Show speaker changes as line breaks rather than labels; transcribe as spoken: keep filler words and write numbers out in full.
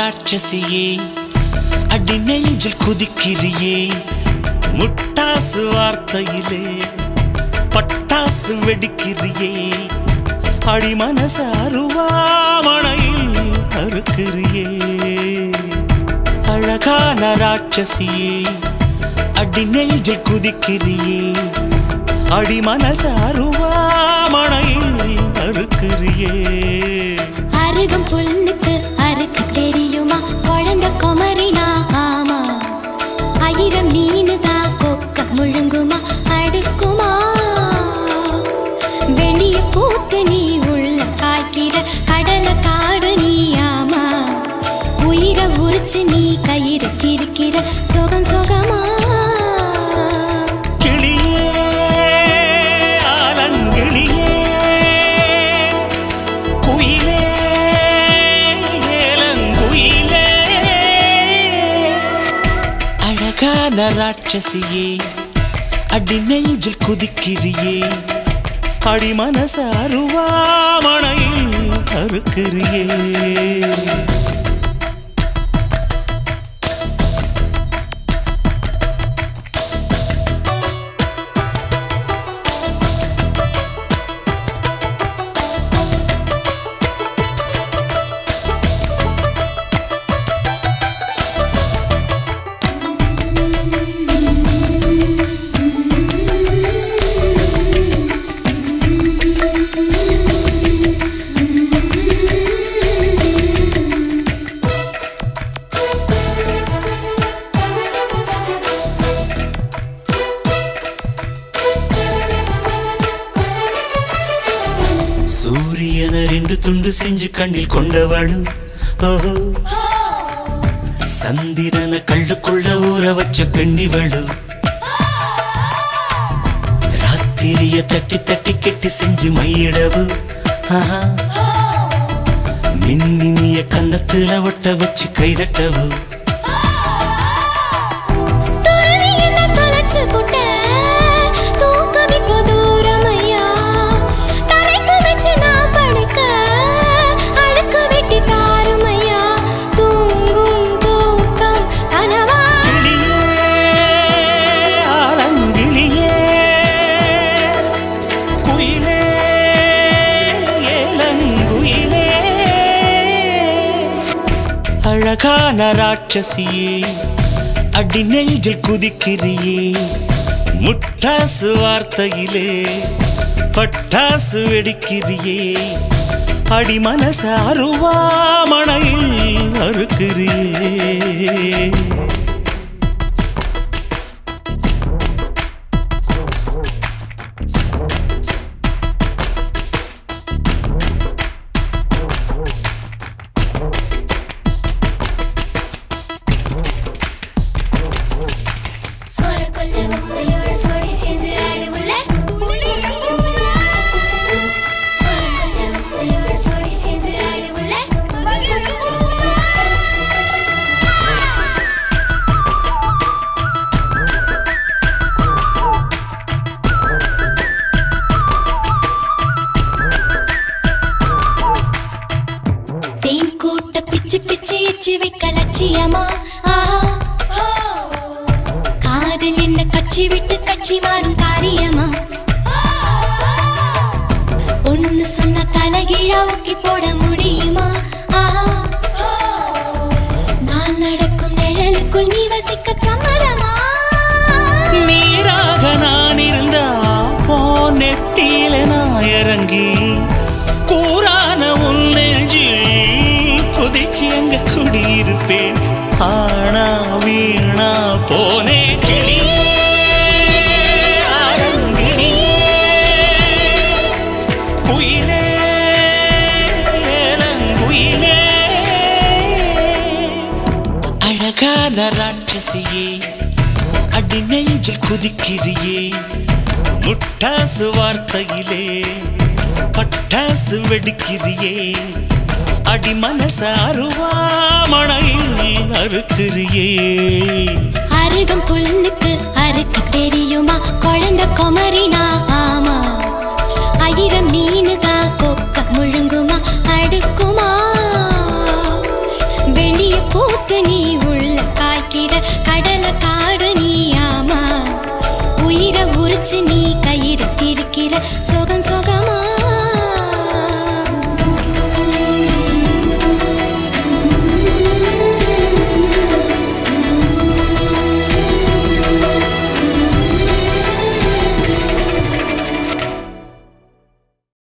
ராட்சசியே அடி நெஞ்சில் குதிக்கிறியே முட்டாசு வார்த்தையிலே பட்டாசு வெடிக்கிறியே அடி மனச அருவாமணையில் அறுக்கிறியே அழகான ராட்சசியே அடி நெஞ்சில் குதிக்கிறியே அடி மனச அருவாமணையில் அறுக்கிறியே
அருகம் புல்லுக்கு அறுக்க தெரியுமா குழந்தை குமரினா ஆமா ஆயிரம் மீனுதா கொக்க முழுங்குமா அடுக்குமா வெளிய பூத்து நீ உள்ள காய்க்கிற கடல காடு நீ ஆமா உயிரை உரிச்சு நீ கயிறு திரிக்கிற சுகம் சுகமா ராட்சசியே அடி நெஞ்சில் குதிக்கிறியே அடி மனச அருவாமணையில் அறுக்கிறியே சூரியன ரெண்டு துண்டு செஞ்சு கண்ணில் கொண்டவளு ஓஹோ சந்திரன கள்ளுக்குள்ள ஊற வச்ச பெண்ணிவளு ராத்திரிய தட்டி தட்டி கெட்டி செஞ்சு மையிடவு மின்னினிய கன்னத்துல ஒட்ட வச்சு கைதட்டவு அழகான ராட்சசியே அடி நெஞ்சில் குதிக்கிறியே முட்டாசு வார்த்தையிலே பட்டாசு வெடிக்கிறியே அடி மனச அருவாமணையில் அறுக்கிறியே காதல் என்ன கட்சி விட்டு கட்சி மாறும் காரியமா ஒன்னு சொன்ன தலைகீழா ஊக்கி போட முடியுமா நான் நடக்கும் நிழலுக்குள் நீ வசிக்க சம்மதமா
நீராக நான் இருந்தா போ நெத்தியில நான் இறங்கி கூறான உன் நெஞ்சில் குதிச்சு அங்க குடியிருப்பேன் ஆனா வீணா போனே கிளி குயிலே குயிலே அழகான ராட்சசியே அடி நெஞ்சில் குதிக்கிறியே முட்டாசு வார்த்தையிலே பட்டாசு வெடிக்கிறியே அடி மனச அருவாமணையில் அறுக்கிறியே
அருகம் புல்லுக்கு அறுக்க தெரியுமா குழந்தை குமரினா ஆமா ஆயிரம் மீனுதா கொக்க முழுங்குமா அடுக்குமா வெளிய நீ உள்ள